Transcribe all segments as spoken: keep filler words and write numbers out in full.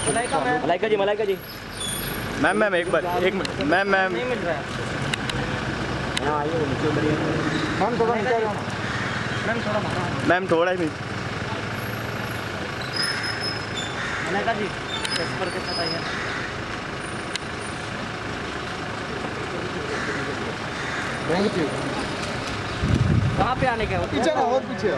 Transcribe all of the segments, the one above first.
Malaika ji, Malaika ji. Ma'am ma'am एक बार एक मिनट मैम मैम नहीं मिल रहा है। मैम थोड़ा नीचे आओ। मैम थोड़ा मैम थोड़ा ही मलाइका जी इस पर के साथ आइए। Thank you. कहाँ पे आने का? पीछे ना और पीछे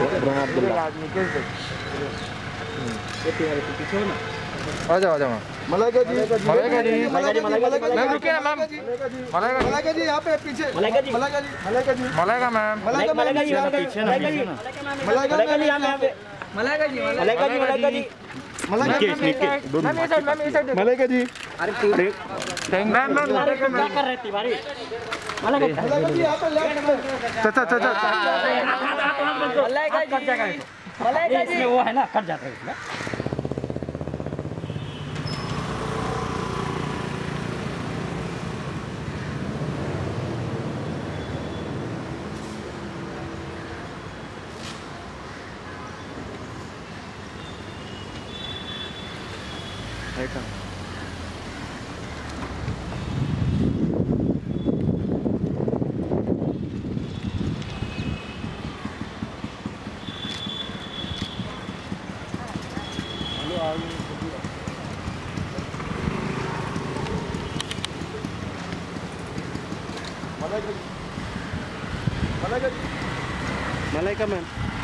आ जाओ आ जाओ। मलाइका जी मलाइका जी मलाइका जी मलाइका जी मैम रुकिए ना मैम। मलाइका मलाइका जी यहाँ पे पीछे। मलाइका जी मलाइका जी मलाइका जी मलाइका मैम मलाइका मलाइका जी पीछे ना पीछे ना मलाइका जी यहाँ पे। मलाइका जी मलाइका जी मलाइका जी मलाइका जी। अरे मैम मैम क्या कर रहे तिवारी? मलाइका जी यहाँ पे लेफ्ट। चाचा चाचा मलाइका जी मलाइका जी वो है ना कट जाता है इसमें। मलाइका मैम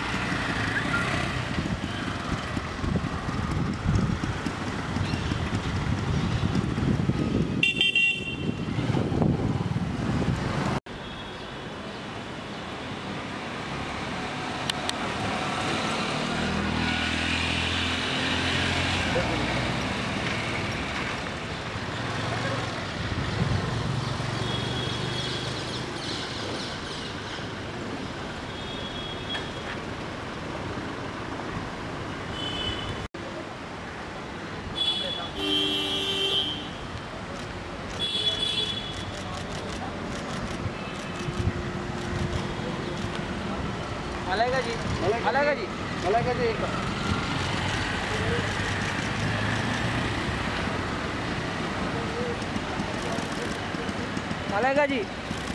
मलाइका जी मलाइका जी मलाइका जी मलाइका जी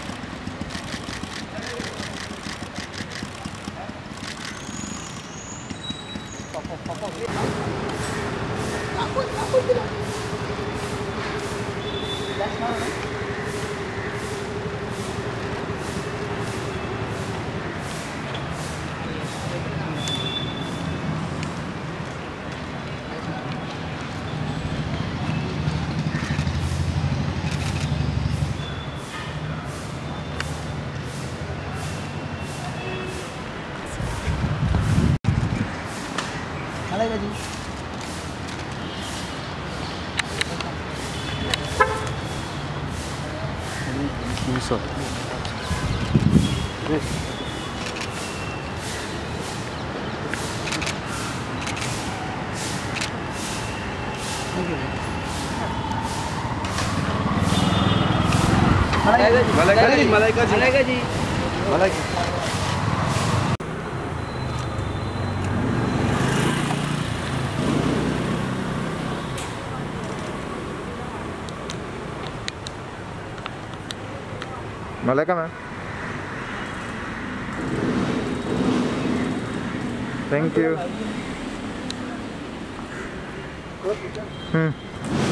मलाइका जी सौ Malaika ji Malaika ji Malaika ji Malaika Malaika ma'am thank you. Hmm